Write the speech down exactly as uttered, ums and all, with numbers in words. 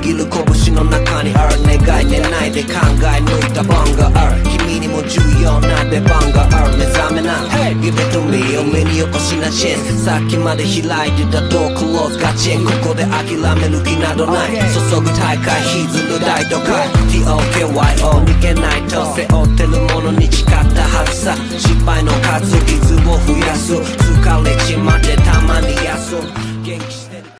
握る拳の中にある願いでないで考え抜いた番がある君にも重要な出番がある目覚めな Give it to me お目によこしなチェンスさっきまで開いてたドアクローズガチンここで諦める気などない注ぐ大会引ずる大都会 ティーオーケーワイオー 逃げないと背負ってるものに誓ったはずさ失敗の数傷を増やす疲れちまってたまに休む